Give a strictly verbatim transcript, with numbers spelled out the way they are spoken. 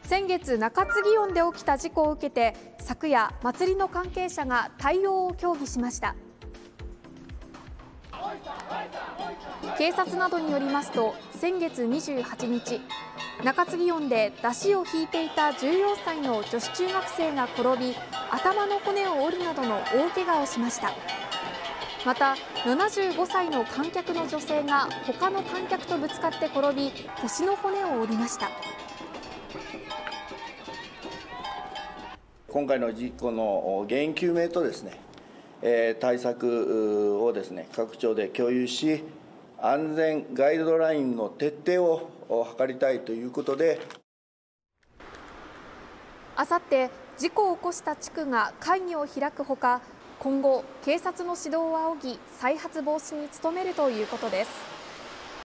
先月、中津祇園で起きた事故を受けて、昨夜、祭りの関係者が対応を協議しました。警察などによりますと、先月にじゅうはちにち、中津祇園で出汁を引いていたじゅうよんさいの女子中学生が転び、頭の骨を折るなどの大怪我をしました。また、ななじゅうごさいの観客の女性が他の観客とぶつかって転び、腰の骨を折りました。 今回の事故の原因究明とですね、対策をですね、各庁で共有し、安全ガイドラインの徹底を図りたいということで、 あさって事故を起こした地区が会議を開くほか、今後、警察の指導を仰ぎ、再発防止に努めるということです。